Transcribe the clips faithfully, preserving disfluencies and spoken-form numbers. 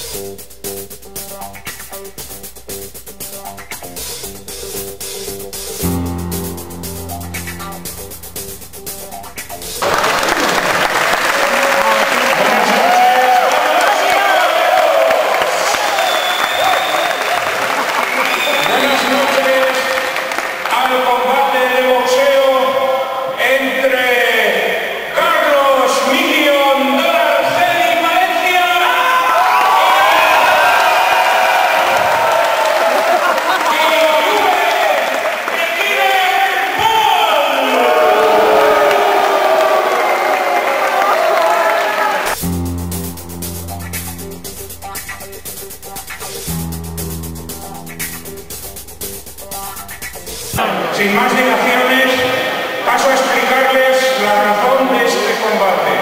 Sin más dilaciones, paso a explicarles la razón de este combate.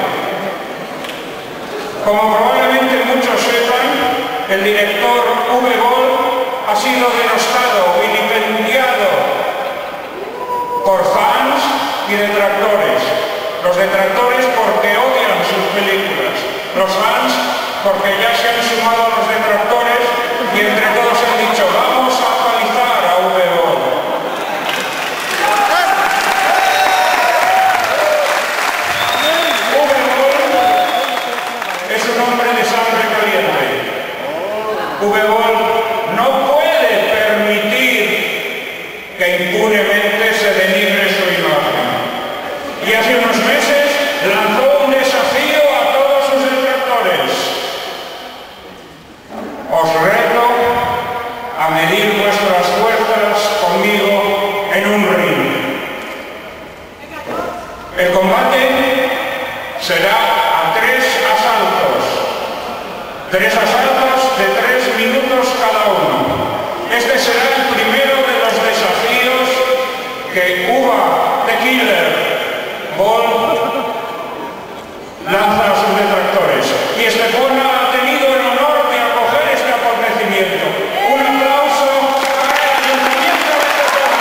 Como probablemente muchos sepan, el director Uwe Boll ha sido denostado, vilipendiado por fans y detractores. Los detractores porque odian sus películas, los fans porque ya se han sumado a los detractores y entre todos han dicho vamos a palizar a Uwe Boll. Uwe Boll no puede permitir que impunemente se denigre su imagen. Y hace unos meses lanzó un desafío a todos sus detractores. Os reto a medir vuestras fuerzas conmigo en un ring. El combate será a tres asaltos. Tres asaltos de tres minutos cada uno. Este será el primero de los desafíos que Uwe the Killer Boll lanza a sus detractores. Y Estepona ha tenido el honor de acoger este acontecimiento. Un aplauso para el Ayuntamiento de Estepona.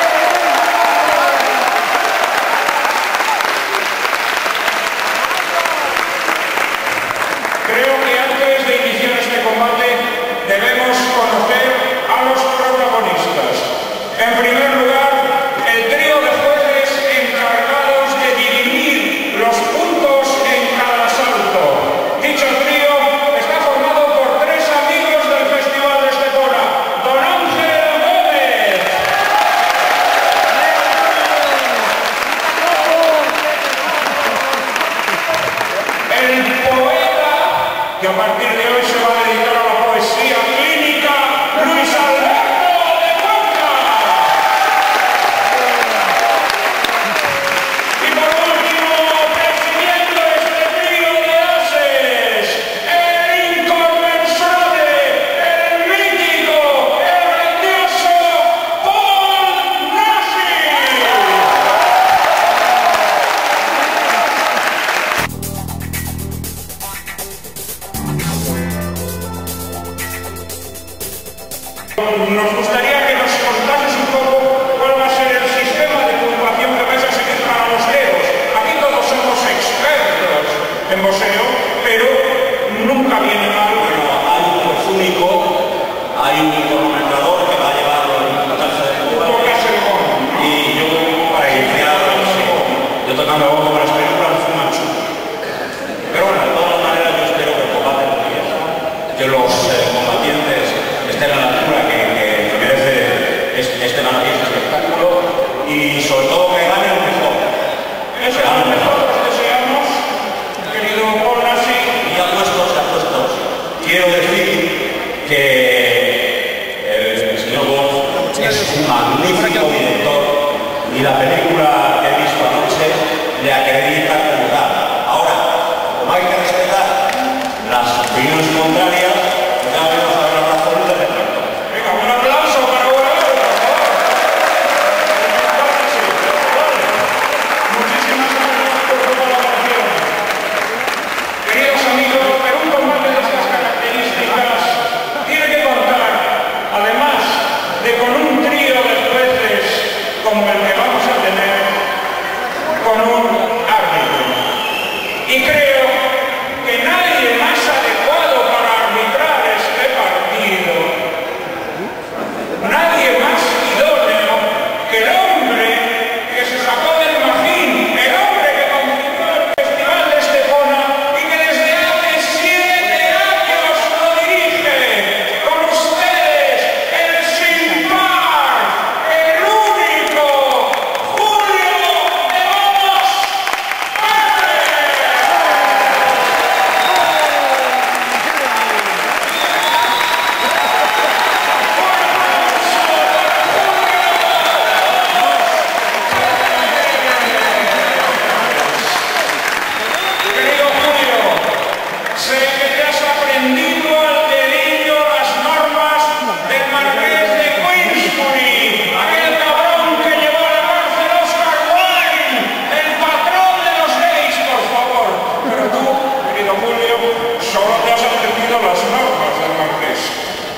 Creo que antes de iniciar este combate debemos conocer a los protagonistas. En primer lugar, el trío de jueces encargados de dirimir los puntos en cada asalto. Dicho trío está formado por tres amigos del Festival de Estepona. Don Ángel Gómez. El poeta que a partir de hoy se va a dedicar a la poesía clínica, Luis Alberto de Cuenca. Y por último, presidiendo este trío de ases, el inconmensurable, el mítico, el grandioso Paul Nashi. Nos gustaría que nos contases un poco cuál va a ser el sistema de puntuación que vais a seguir para los dedos. Aquí todos somos expertos en boxeo, pero nunca viene mal. Bueno, hay un juez único, hay un cronometrador que va a llevar la taza de Cuba. Y yo, para iniciar, yo tocando algo con las películas, fue una chupa. Pero bueno, de todas maneras, yo espero que el combate empiece, que los eh, combatientes estén a la altura que, que, que merece este, este, este espectáculo y sobre todo que gane el mejor. Eso es lo que nosotros deseamos, querido Paul Nashi. Y apuestos, apuestos, quiero decir que el señor Boll es un magnífico director y la película que he visto anoche le acredita como tal. Ahora, como hay que respetar las opiniones contrarias, ya vamos a ver las razones del detractor. Venga, un aplauso para Uwe Boll, por favor. Muchísimas gracias por su colaboración. Queridos amigos, pero un combate de estas características tiene que contar, además de con un trío de jueces como el que vamos a tener, con un árbitro. Y creo que nadie más adecuado para arbitrar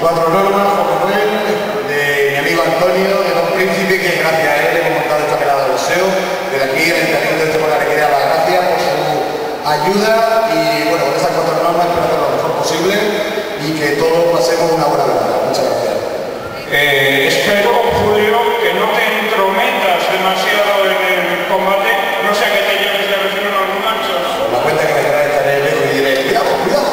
Cuatro normas, Juan Manuel, de mi amigo Antonio, de Don Príncipe, que gracias a él hemos montado esta velada de boxeo. Desde aquí, el Ayuntamiento de Estepona le quería dar las gracias por su ayuda y, bueno, con esas cuatro normas espero hacer lo mejor posible y que todos pasemos una buena velada. Muchas gracias. Eh, espero, Julio, que no te entrometas demasiado en el combate, no sea que te lleves de vecino a los machos. Por la cuenta que me quedaré estaré lejos y diré, cuidado, cuidado.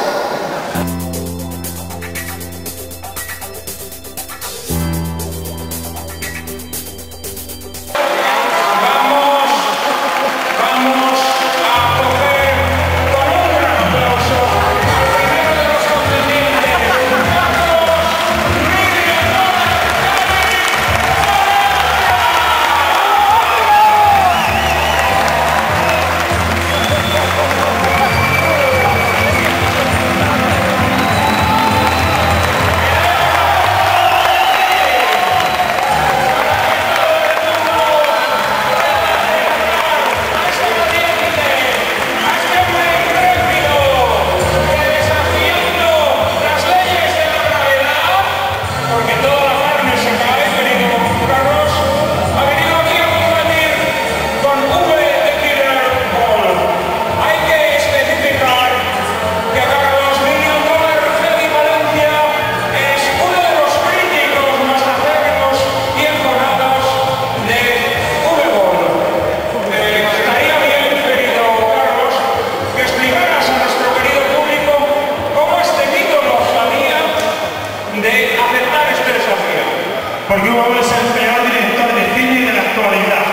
Porque Hugo Ball es el peor director de cine de la actualidad.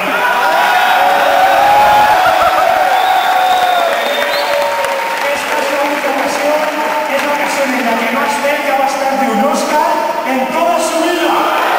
Esta es la única ocasión, es la ocasión en la que más cerca va a estar de un Oscar en toda su vida.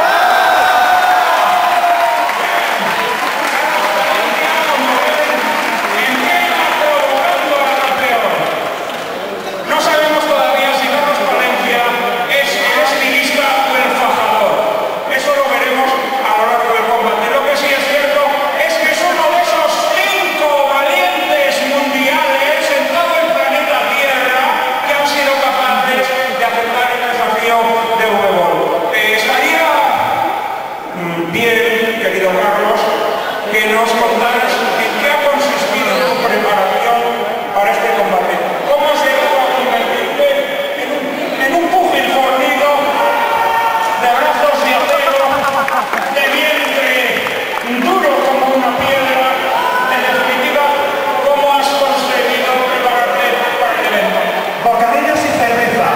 No sabemos todavía si Carlos Palencia es el estilista o el fajador. Eso lo veremos a lo largo del combate. Lo que sí es cierto es que es uno de esos cinco valientes mundiales en todo el planeta Tierra que han sido capaces de aceptar el desafío de Uwe Boll. Eh, estaría mm, bien, querido Carlos, que nos contaras en qué ha consistido tu preparación para este combate. ¿Cómo has llegado a convertirte en un, en un púgil fornido de brazos de acero, de vientre duro como una piedra? En definitiva, ¿cómo has conseguido prepararte para el evento? Bocadillos y cerveza.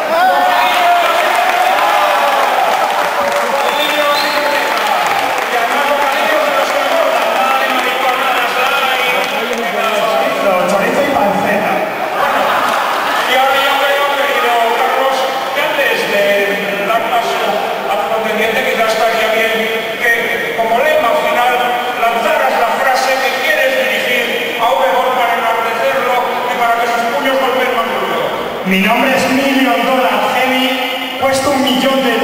Bocadillos y cerveza. Y además bocadillos de los que engordan, nada de mariconadas, light, Chorizo, chorizo y panceta. Y ahora yo creo, querido Carlos, que antes de dar paso a tu contendiente, quizás estaría bien que, como lema final, lanzaras la frase que quieres dirigir a Uwe Boll para enardecerlo y para que sus puños golpeen más duro. Mi nombre es Million Dollar Heavy, cuesta un millón de